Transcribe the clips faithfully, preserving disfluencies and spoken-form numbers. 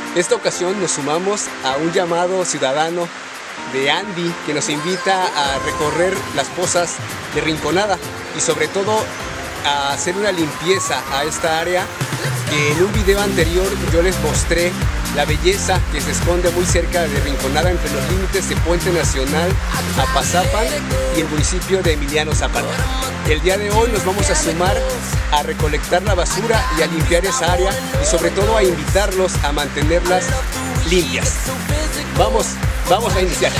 Esta ocasión nos sumamos a un llamado ciudadano de Andy que nos invita a recorrer las pozas de Rinconada y sobre todo a hacer una limpieza a esta área que en un video anterior yo les mostré la belleza que se esconde muy cerca de Rinconada entre los límites de Puente Nacional, Apazapan y el municipio de Emiliano Zapata. El día de hoy nos vamos a sumar a recolectar la basura y a limpiar esa área y sobre todo a invitarlos a mantenerlas limpias. Vamos, vamos a iniciar.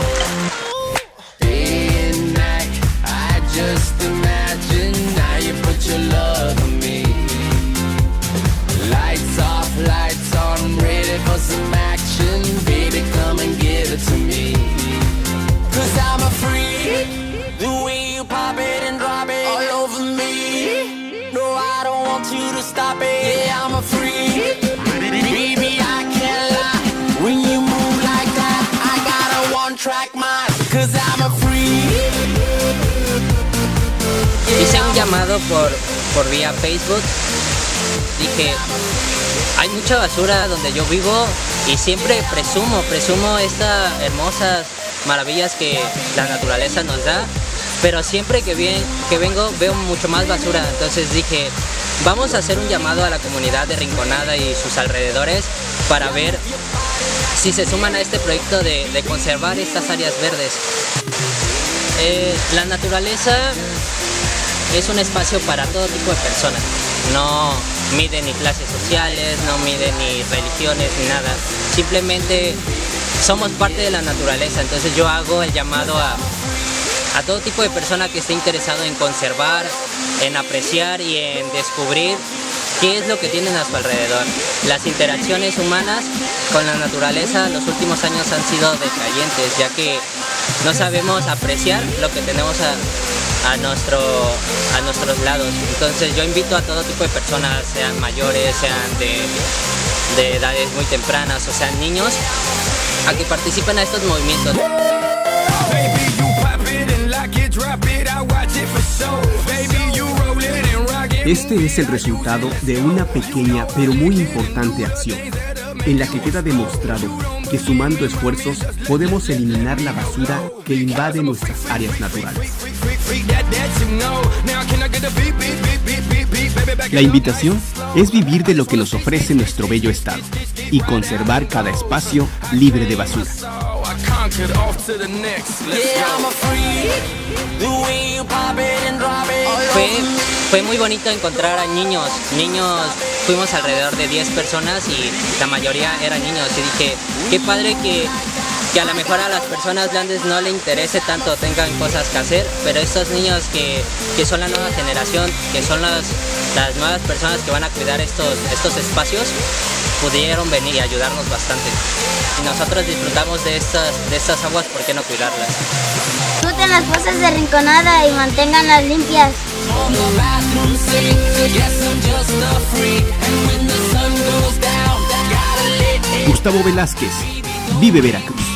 Hice un llamado por, por vía Facebook. Dije, hay mucha basura donde yo vivo y siempre presumo, presumo estas hermosas maravillas que la naturaleza nos da, pero siempre que, bien, que vengo veo mucho más basura. Entonces dije, vamos a hacer un llamado a la comunidad de Rinconada y sus alrededores para ver si se suman a este proyecto de, de conservar estas áreas verdes. Eh, la naturaleza es un espacio para todo tipo de personas, no mide ni clases sociales, no mide ni religiones ni nada, simplemente somos parte de la naturaleza. Entonces yo hago el llamado a, a todo tipo de persona que esté interesado en conservar, en apreciar y en descubrir qué es lo que tienen a su alrededor. Las interacciones humanas con la naturaleza en los últimos años han sido decayentes, ya que no sabemos apreciar lo que tenemos a, a, nuestro, a nuestros lados. Entonces yo invito a todo tipo de personas, sean mayores, sean de, de edades muy tempranas o sean niños, a que participen a estos movimientos. Este es el resultado de una pequeña pero muy importante acción, en la que queda demostrado que sumando esfuerzos podemos eliminar la basura que invade nuestras áreas naturales. La invitación es vivir de lo que nos ofrece nuestro bello estado y conservar cada espacio libre de basura. Fue, fue muy bonito encontrar a niños, niños, fuimos alrededor de diez personas y la mayoría eran niños y dije, qué padre que, que a lo mejor a las personas grandes no le interese tanto, tengan cosas que hacer, pero estos niños que, que son la nueva generación, que son las, las nuevas personas que van a cuidar estos, estos espacios, pudieron venir y ayudarnos bastante. Y nosotros disfrutamos de estas, de estas aguas, ¿por qué no cuidarlas? Disfruten las pozas de Rinconada y manténganlas limpias. Gustavo Velázquez, Vive Veracruz.